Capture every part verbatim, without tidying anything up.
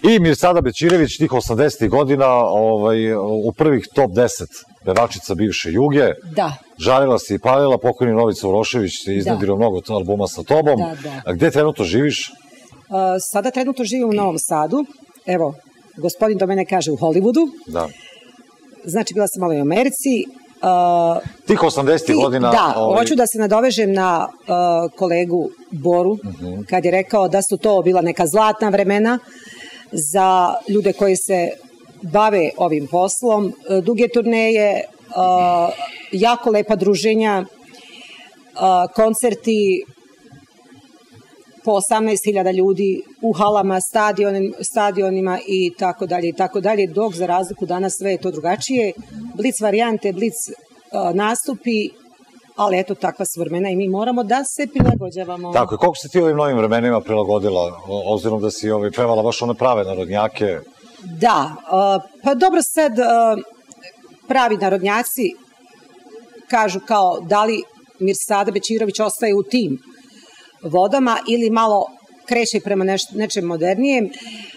I Mirsada Bećirević, tih osamdesetih godina, u prvih top deset pevačica bivše Juge. Da. Žarila si i palila, pokojni Novica Urošević se iznedrio mnogo albuma sa tobom. Da, da. A gde trenutno živiš? Sada trenutno živim u Novom Sadu. Evo, gospodin do mene kaže u Hollywoodu. Da. Znači, bila sam malo i u Americi. Tih osamdesetih godina... Da, hoću da se nadovežem na kolegu Boru, kad je rekao da su to bila neka zlatna vremena za ljude koji se bave ovim poslom. Duge turneje, jako lepa druženja, koncerti po osamnaest hiljada ljudi u halama, stadionima i tako dalje i tako dalje, dok za razliku danas sve je to drugačije. Blic varijante, blic nastupi, ali eto takva su vremena i mi moramo da se prilagođavamo. Tako je, koliko si ti ovim novim vremenima prilagodila, obzirom da si pevala baš one prave narodnjake? Da, pa dobro sad pravi narodnjaci kažu kao da li Mirsada Bećirović ostaje u tim vodama ili malo kreće prema nečem modernijem.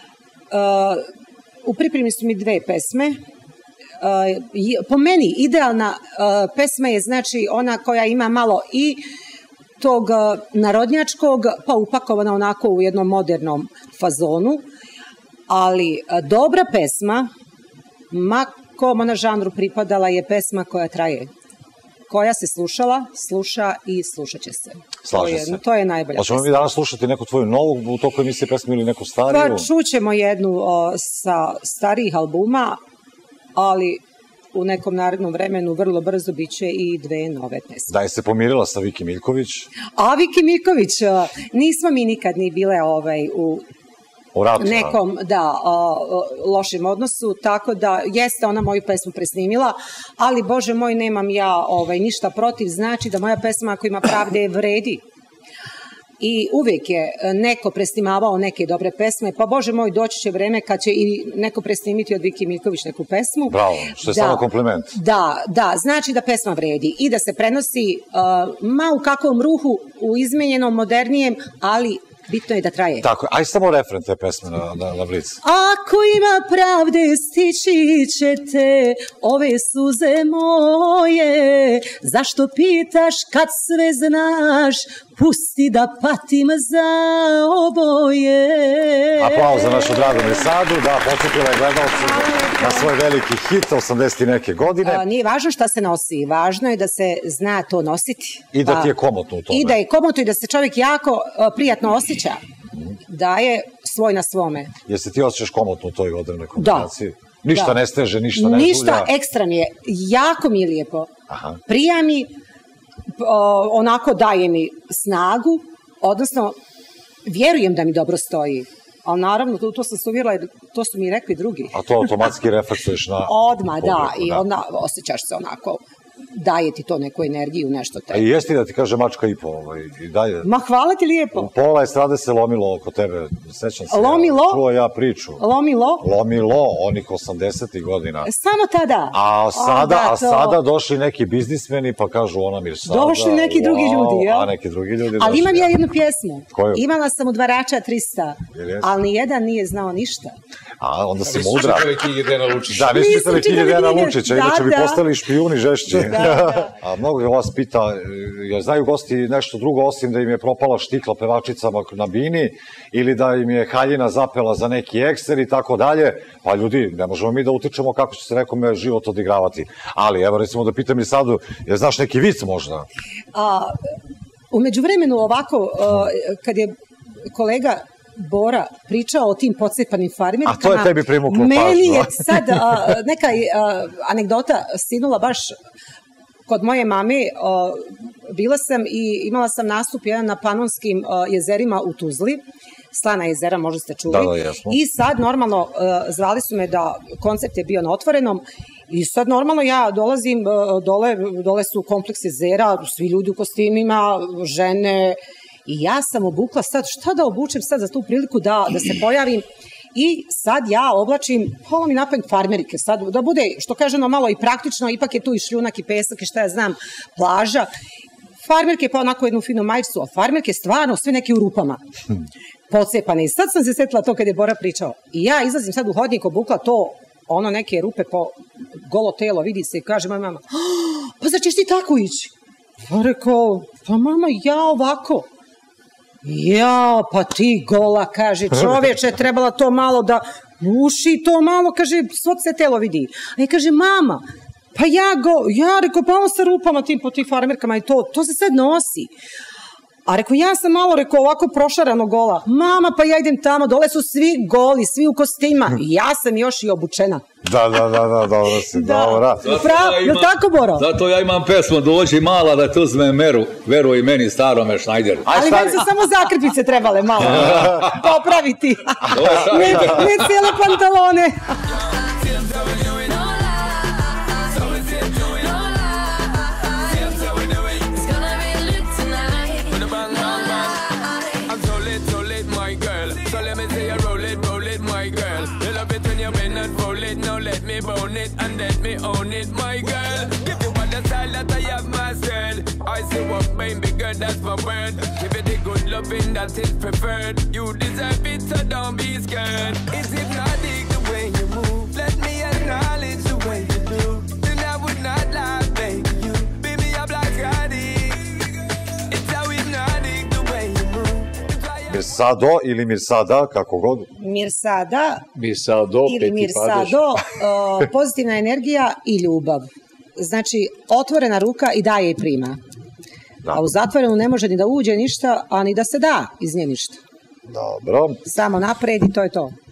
U pripremi su mi dve pesme. Po meni idealna pesma je znači ona koja ima malo i tog narodnjačkog, pa upakovana onako u jednom modernom fazonu, ali dobra pesma, ma kom ona žanru pripadala, je pesma koja traje, koja se slušala, sluša i slušat će se. Slažem se. To je najbolja pesma. Hoćemo mi danas slušati neku tvoju novu u toku emisije pesmu ili neku stariju? Pa čućemo jednu sa starijih albuma, ali u nekom narednom vremenu vrlo brzo bit će i dve nove pesme. Da je se pomirila sa Viki Miljković? A Viki Miljković, nismo mi nikad ni bile u nekom, da, lošem odnosu, tako da jeste ona moju pesmu presnimila, ali Bože moj, nemam ja ništa protiv, znači da moja pesma ako ima pravde vredi. I uvijek je neko presnimavao neke dobre pesme, pa Bože moj, doći će vreme kad će i neko presnimiti od Viki Miljković neku pesmu. Bravo, što je samo kompliment. Da, da, znači da pesma vredi i da se prenosi ma u kakvom ruhu, u izmenjenom, modernijem, ali bitno je da traje. Tako, aj samo refren te pesme na blic. Ako ima pravde stići ćete ove suze moje, zašto pitaš kad sve znaš, pusti da patim za oboje. Aplauz za našu dragu Mirsadu, da, podsjetila je gledalci na svoj veliki hit osamdeset i neke godine. Nije važno šta se nosi, važno je da se zna to nositi. I da ti je komotno u tome. I da je komotno i da se čovjek jako prijatno osjeća, da je svoj na svome. Jer se ti osjećaš komotno u toj odrevnoj kombinaciji? Da. Ništa ne steže, ništa ne žulja? Ništa ekstra nije. Jako mi je lijepo. Prija mi, onako daje mi snagu, odnosno vjerujem da mi dobro stoji. Ali naravno, to sam se uvjerila, to su mi rekli drugi. A to automatski refleksuješ na... Odmah, da, i onda osjećaš se onako, daje ti to neku energiju, nešto te. A i jesti da ti kaže mačka i po, i dalje? Ma hvala ti lijepo. Pola estrade se lomilo oko tebe, sećam se. Lomilo? Čuo ja priču. Lomilo? Lomilo, onih osamdesetih godina. Samo tada? A sada, a sada došli neki biznismeni pa kažu ona Mirsada. Došli neki drugi ljudi, jel? A neki drugi ljudi. Ali imam ja jednu pjesmu. Koju? Imala sam u Dvarača trista, ali nijedan nije znao ništa. A onda si mudra. Nisu čitali knjige Dejana Lučića. Da, nisu čitali knjige Dejana Lučića, inače bi postali špijuni žešći. A mnogo je vas pita, jer znaju gosti nešto drugo osim da im je propala štikla pevačicama na bini ili da im je haljina zapela za neki ekser i tako dalje. Pa ljudi, ne možemo mi da utičemo kako će se nekome život odigravati. Ali evo recimo da pitam i Sadu, jer znaš neki vic možda? U međuvremenu ovako, kad je kolega Bora pričao o tim pocepanim farmerkama. A to je tebi primuklo pažnju. Meni je sad neka anegdota stinula baš kod moje mame. Bila sam i imala sam nastup jedan na Panonskim jezerima u Tuzli. Slana jezera, možda ste čuli. Da, da, jasno. I sad normalno zvali su me da koncept je bio na otvorenom i sad normalno ja dolazim dole, dole su kompleks jezera, svi ljudi u kostimima, žene. I ja sam obukla sad, šta da obučem sad za tu priliku da se pojavim i sad ja oblačim, hvala mi napamet farmerike, sad da bude, što kaže ono malo i praktično, ipak je tu i šljunak i pesak i šta ja znam, plaža. farmerke, pa onako jednu finu majicu, a farmerke stvarno sve neke u rupama. Pocepane. I sad sam se setila to kad je Bora pričao. I ja izlazim sad u hodnik, obukla to, ono neke rupe po golo telo, vidi se i kaže moja mama, pa zar ćeš ti tako ići? Pa rekao, pa mama, ja ovako. Ja, pa ti gola, kaže, čoveče, trebala to malo da uši, to malo, kaže, svog se telo vidi. A je kaže, mama, pa ja go, ja rekao, pa ovo sa rupama tim po tih farmerkama i to, to se sad nosi. A rekao, ja sam malo, rekao, ovako prošarano gola. Mama, pa ja idem tamo, dole su svi goli, svi u kostima. I ja sam još i obučena. Da, da, da, da, dobro si, dobra. Je li tako, Boro? Zato ja imam pesmu, dođi mala da te uzme meru, veruj i meni starome Šnajderu. Ali meni su samo zakrpice trebale malo popraviti. Ne cijele pantalone. Own it and let me own it, my girl. Give you all the style that I have myself. I see what made me good, that's my word. Give you the good loving that is preferred. You deserve it, so don't be scared. It's hypnotic the way you move. Let me acknowledge the way you do. Then I would not lie, baby. You be me up like Scotty. It's how hypnotic the way you move. Mirsado ili Mirsada, kako god. Mirsada. Mirsado, ili Mirsado, pozitivna energija i ljubav. Znači, otvorena ruka i daje i prima. A u zatvorenu ne može ni da uđe ništa, a ni da se da iz nje ništa. Dobro. Samo napred i to je to.